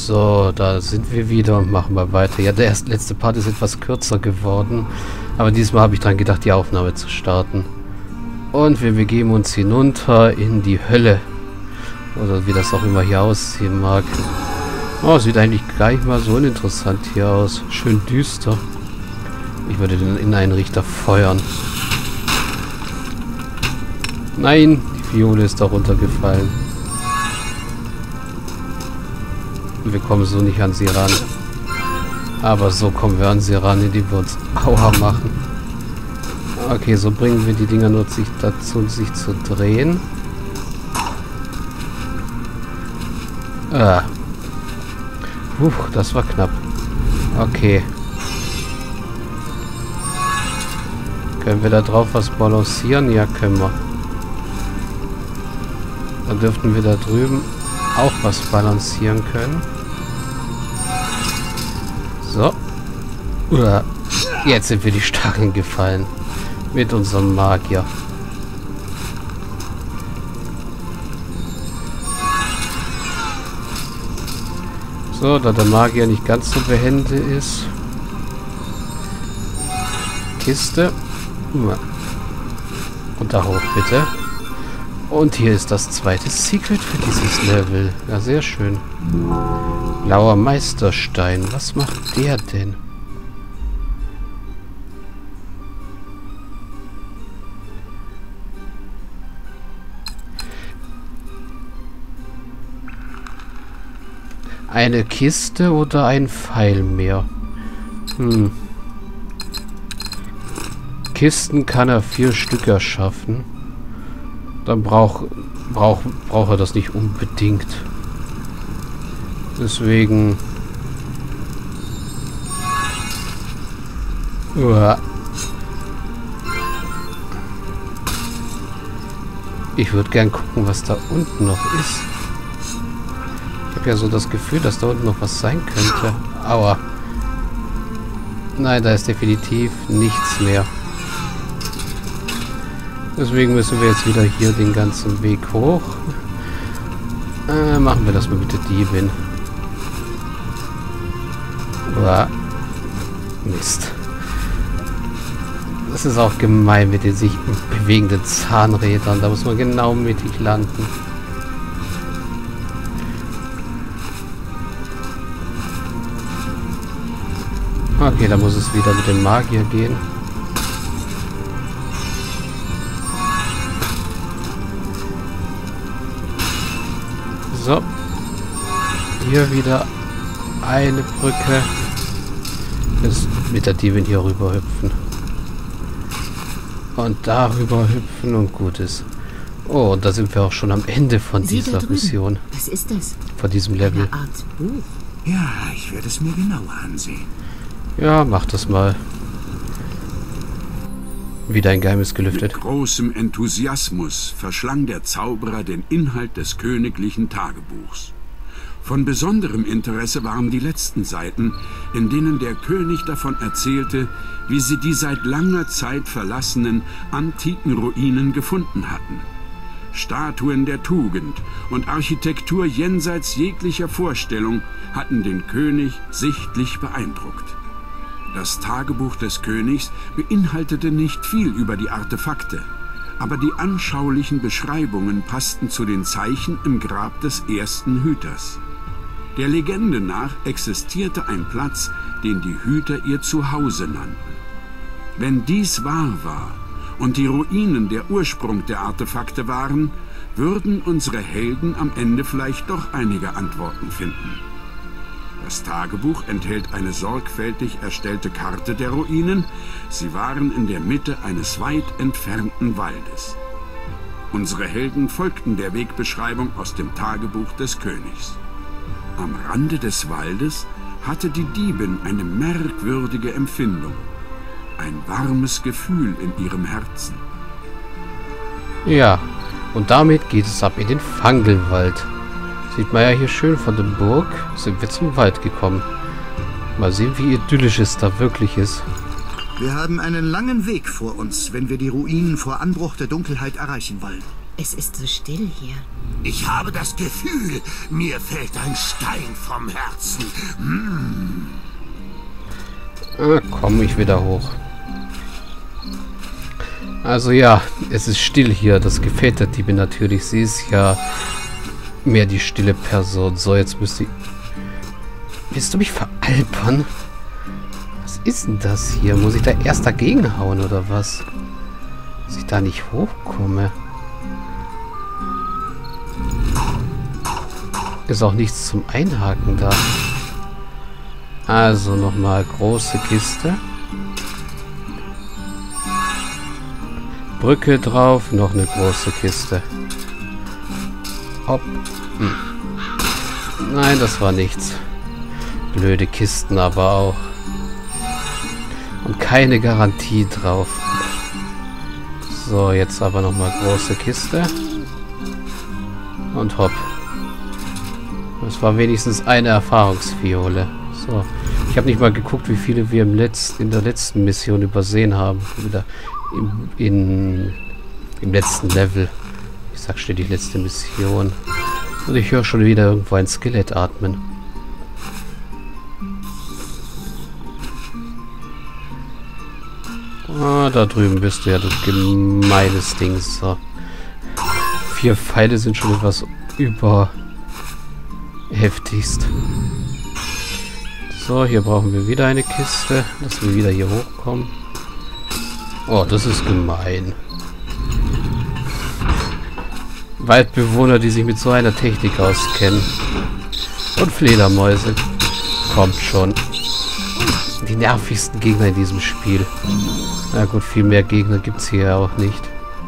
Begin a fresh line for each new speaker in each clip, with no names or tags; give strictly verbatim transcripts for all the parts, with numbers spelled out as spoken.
So, da sind wir wieder und machen wir weiter. Ja, der erste, letzte Part ist etwas kürzer geworden. Aber diesmal habe ich dran gedacht, die Aufnahme zu starten. Und wir begeben uns hinunter in die Hölle. Oder wie das auch immer hier aussehen mag. Oh, sieht eigentlich gar nicht mal so uninteressant hier aus. Schön düster. Ich würde den Inneneinrichter feuern. Nein, die Fiole ist da runtergefallen. Wir kommen so nicht an sie ran. Aber so kommen wir an sie ran, indem wir uns Aua machen. Okay, so bringen wir die Dinger nur sich dazu, sich zu drehen. Ah. Puh, das war knapp. Okay. Können wir da drauf was balancieren? Ja, können wir. Dann dürften wir da drüben auch was balancieren können. So. Uah. Jetzt sind wir die Stacheln gefallen. Mit unserem Magier. So, da der Magier nicht ganz so behende ist. Kiste. Und da hoch, bitte. Und hier ist das zweite Secret für dieses Level. Ja, sehr schön. Blauer Meisterstein. Was macht der denn? Eine Kiste oder ein Pfeil mehr? Hm. Kisten kann er vier Stück erschaffen. Dann braucht brauch, braucht er das nicht unbedingt. Deswegen... Uah. Ich würde gern gucken, was da unten noch ist. Ich habe ja so das Gefühl, dass da unten noch was sein könnte. Aua. Nein, da ist definitiv nichts mehr. Deswegen müssen wir jetzt wieder hier den ganzen Weg hoch. Äh, machen wir das mal mit der Diebin. Uah. Mist. Das ist auch gemein mit den sich bewegenden Zahnrädern. Da muss man genau mittig landen. Okay, da muss es wieder mit dem Magier gehen. So. Hier wieder eine Brücke. Jetzt mit der Diebin hier rüber hüpfen. Und darüber hüpfen und gut ist. Oh, und da sind wir auch schon am Ende von
Sie
dieser Mission.
Was ist das?
Von diesem Level.
Eine Art Buch.
Ja, ich werde es mir genauer ansehen.
Ja, mach das mal. Wieder ein Geheimnis gelüftet.
Mit großem Enthusiasmus verschlang der Zauberer den Inhalt des königlichen Tagebuchs. Von besonderem Interesse waren die letzten Seiten, in denen der König davon erzählte, wie sie die seit langer Zeit verlassenen antiken Ruinen gefunden hatten. Statuen der Tugend und Architektur jenseits jeglicher Vorstellung hatten den König sichtlich beeindruckt. Das Tagebuch des Königs beinhaltete nicht viel über die Artefakte, aber die anschaulichen Beschreibungen passten zu den Zeichen im Grab des ersten Hüters. Der Legende nach existierte ein Platz, den die Hüter ihr Zuhause nannten. Wenn dies wahr war und die Ruinen der Ursprung der Artefakte waren, würden unsere Helden am Ende vielleicht doch einige Antworten finden. Das Tagebuch enthält eine sorgfältig erstellte Karte der Ruinen. Sie waren in der Mitte eines weit entfernten Waldes. Unsere Helden folgten der Wegbeschreibung aus dem Tagebuch des Königs. Am Rande des Waldes hatte die Diebin eine merkwürdige Empfindung. Ein warmes Gefühl in ihrem Herzen.
Ja, und damit geht es ab in den Fangelwald. Sieht man ja hier schön von der Burg, sind wir zum Wald gekommen. Mal sehen, wie idyllisch es da wirklich ist.
Wir haben einen langen Weg vor uns, wenn wir die Ruinen vor Anbruch der Dunkelheit erreichen wollen.
Es ist so still hier.
Ich habe das Gefühl, mir fällt ein Stein vom Herzen. Hm.
Ah, komm ich wieder hoch. Also ja, es ist still hier. Das gefällt der Diebe natürlich. Sie ist ja mehr die stille Person. So, jetzt müsste ich... Willst du mich veralbern? Was ist denn das hier? Muss ich da erst dagegen hauen oder was? Dass ich da nicht hochkomme. Ist auch nichts zum Einhaken da. Also nochmal große Kiste. Brücke drauf, noch eine große Kiste. Hopp. Hm. Nein, das war nichts. Blöde Kisten aber auch. Und keine Garantie drauf. So, jetzt aber nochmal große Kiste. Und hopp. Das war wenigstens eine Erfahrungsfiole. So. Ich habe nicht mal geguckt, wie viele wir im Letz-, in der letzten Mission übersehen haben. Wieder im, in, im letzten Level. Ich sag ständig letzte Mission. Und ich höre schon wieder irgendwo ein Skelett atmen. Ah, da drüben bist du ja, das gemeines Ding. So. Vier Pfeile sind schon etwas über heftigst. So, hier brauchen wir wieder eine Kiste, dass wir wieder hier hochkommen. Oh, das ist gemein. Waldbewohner, die sich mit so einer Technik auskennen. Und Fledermäuse. Kommt schon. Die nervigsten Gegner in diesem Spiel. Na gut, viel mehr Gegner gibt es hier auch nicht.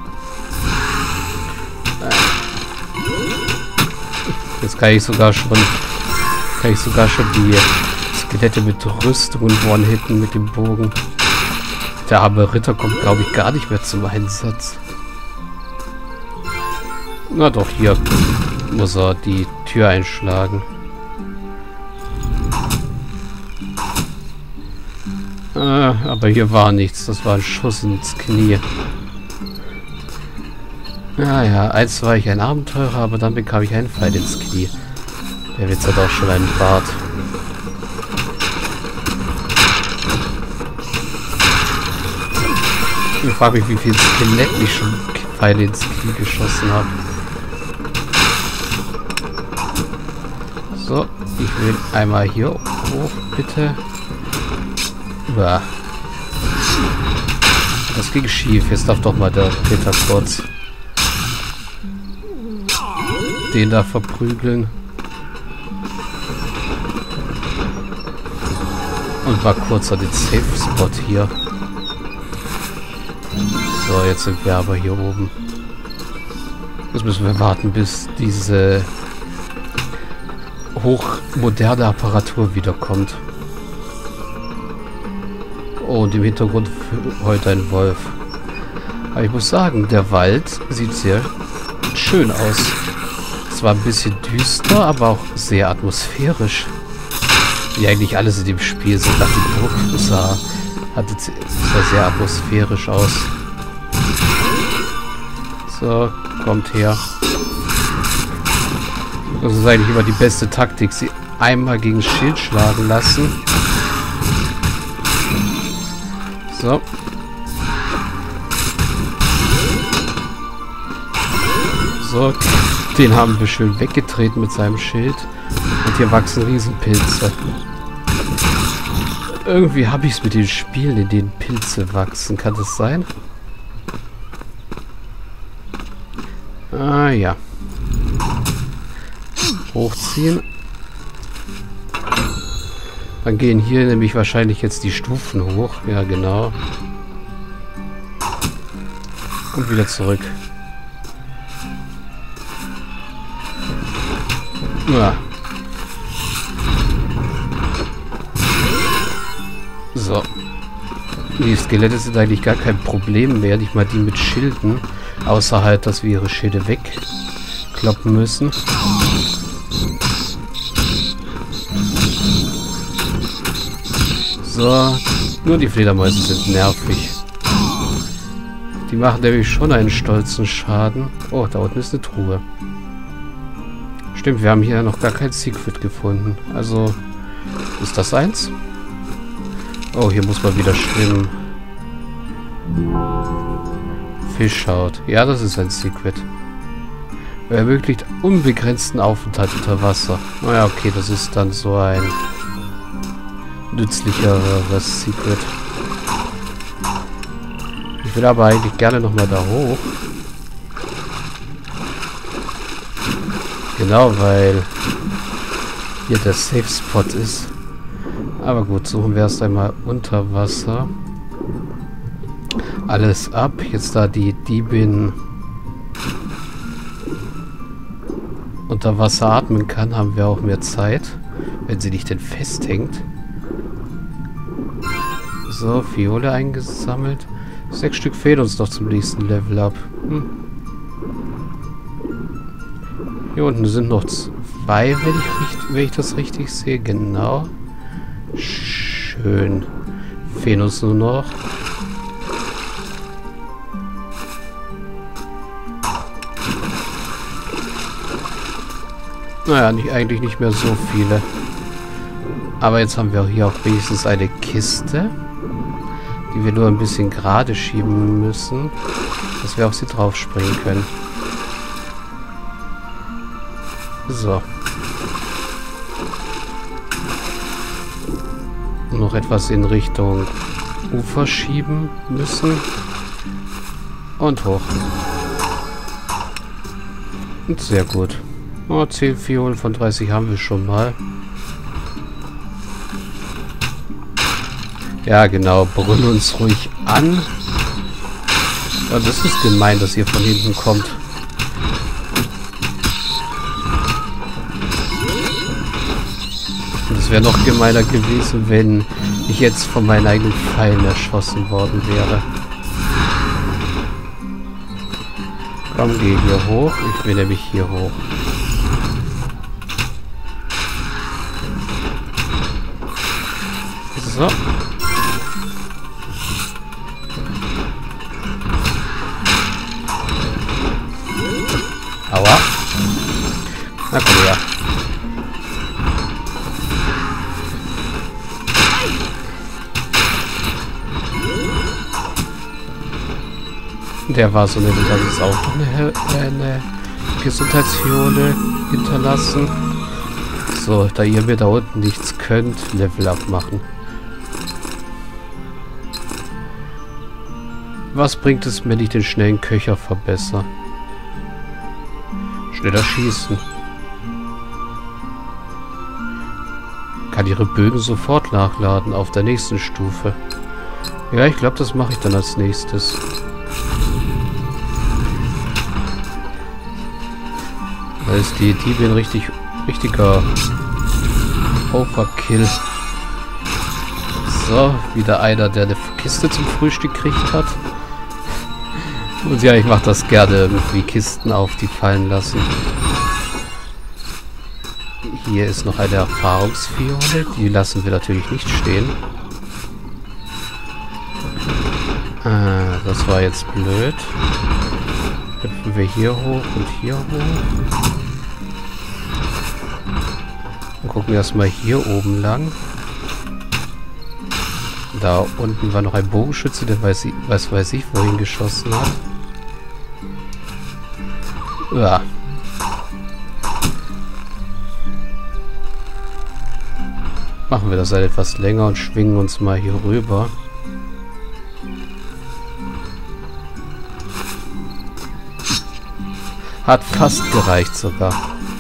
Jetzt kann ich sogar schon kann ich sogar schon die Skelette mit Rüstungen one-hitten mit dem Bogen. Der arme Ritter kommt, glaube ich, gar nicht mehr zum Einsatz. Na doch, hier muss er die Tür einschlagen. Äh, aber hier war nichts. Das war ein Schuss ins Knie. Naja, eins war ich ein Abenteurer, aber dann bekam ich einen Pfeil ins Knie. Der Witz hat auch schon einen Bart. Ich frage mich, wie viel Skelett ich schon Pfeile ins Knie geschossen habe. So, ich will einmal hier hoch, bitte. Uah. Das ging schief. Jetzt darf doch mal der Peter kurz den da verprügeln. Und mal kurz an den Safe-Spot hier. So, jetzt sind wir aber hier oben. Jetzt müssen wir warten, bis diese hochmoderne Apparatur wiederkommt. Oh, und im Hintergrund heute ein Wolf. Aber ich muss sagen, der Wald sieht sehr schön aus. Zwar ein bisschen düster, aber auch sehr atmosphärisch. Wie eigentlich alles in dem Spiel so nach dem Burg sah. Hatte, sah sehr atmosphärisch aus. So, kommt her. Das ist eigentlich immer die beste Taktik. Sie einmal gegen das Schild schlagen lassen. So. So, den haben wir schön weggetreten mit seinem Schild. Und hier wachsen Riesenpilze. Irgendwie habe ich es mit den Spielen, in denen Pilze wachsen. Kann das sein? Ah ja. Hochziehen. Dann gehen hier nämlich wahrscheinlich jetzt die Stufen hoch. Ja, genau. Und wieder zurück. Ja. So. Die Skelette sind eigentlich gar kein Problem mehr. Nicht mal die mit Schilden. Außer halt, dass wir ihre Schilde wegkloppen müssen. So. Nur die Fledermäuse sind nervig. Die machen nämlich schon einen stolzen Schaden. Oh, da unten ist eine Truhe. Stimmt, wir haben hier noch gar kein Secret gefunden. Also, ist das eins? Oh, hier muss man wieder schwimmen. Fischhaut. Ja, das ist ein Secret. Ermöglicht unbegrenzten Aufenthalt unter Wasser. Naja, okay, das ist dann so ein nützlicheres Secret. Ich will aber eigentlich gerne nochmal da hoch. Genau, weil hier der Safe Spot ist. Aber gut, suchen wir erst einmal unter Wasser. Alles ab. Jetzt da die Diebin unter Wasser atmen kann, haben wir auch mehr Zeit. Wenn sie nicht denn festhängt. So, Fiole eingesammelt. Sechs Stück fehlen uns noch zum nächsten Level up. Hm. Hier unten sind noch zwei, wenn ich, wenn ich das richtig sehe. Genau. Schön. Fehlen uns nur noch. Naja, nicht, eigentlich nicht mehr so viele. Aber jetzt haben wir hier auch wenigstens eine Kiste, die wir nur ein bisschen gerade schieben müssen, dass wir auf sie drauf springen können. So. Noch etwas in Richtung Ufer schieben müssen. Und hoch. Und sehr gut. Oh, zehn Fiolen von dreißig haben wir schon mal. Ja, genau. Brüllen uns ruhig an. Ja, das ist gemein, dass ihr von hinten kommt. Und es wäre noch gemeiner gewesen, wenn ich jetzt von meinen eigenen Pfeilen erschossen worden wäre. Komm, geh hier hoch. Ich will nämlich hier hoch. So. Aua. Na komm her. Der war so nett, und dann ist auch noch eine, eine Gesundheitsfiole hinterlassen. So, da ihr mir da unten nichts könnt, Level up machen. Was bringt es, wenn ich den schnellen Köcher verbessere? Schneller schießen. Kann ihre Bögen sofort nachladen auf der nächsten Stufe. Ja, ich glaube, das mache ich dann als nächstes. Da ist die Diebin richtig, richtiger Overkill. So, wieder einer, der eine Kiste zum Frühstück gekriegt hat. Und ja, ich mache das gerne, irgendwie Kisten auf die fallen lassen. Hier ist noch eine Erfahrungsfiole. Die lassen wir natürlich nicht stehen. Ah, das war jetzt blöd. Hüpfen wir hier hoch und hier hoch. Und gucken erstmal hier oben lang. Da unten war noch ein Bogenschütze, der weiß, ich, weiß, weiß ich wohin geschossen hat. Ja. Machen wir das halt etwas länger und schwingen uns mal hier rüber. Hat fast gereicht sogar.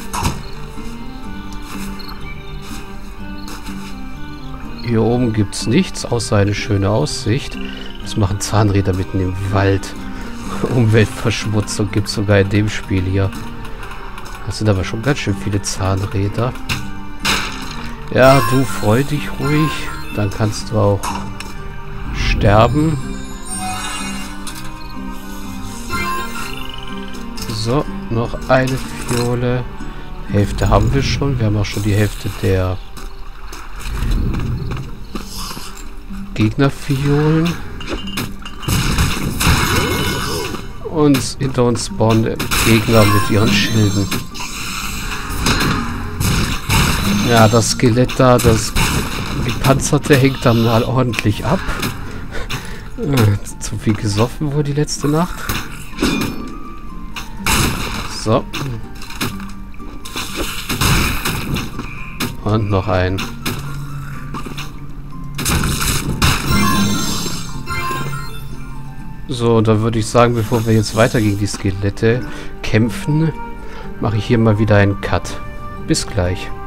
Hier oben gibt es nichts, außer eine schöne Aussicht. Das machen Zahnräder mitten im Wald. Umweltverschmutzung gibt es sogar in dem Spiel hier. Das sind aber schon ganz schön viele Zahnräder. Ja, du freu dich ruhig. Dann kannst du auch sterben. So, noch eine Fiole. Hälfte haben wir schon. Wir haben auch schon die Hälfte der Gegnerfiolen. Und hinter uns spawnen Gegner mit ihren Schilden. Ja, das Skelett da, das gepanzerte, hängt dann mal ordentlich ab. Zu viel gesoffen wohl die letzte Nacht. So. Und noch ein. So, da würde ich sagen, bevor wir jetzt weiter gegen die Skelette kämpfen, mache ich hier mal wieder einen Cut. Bis gleich.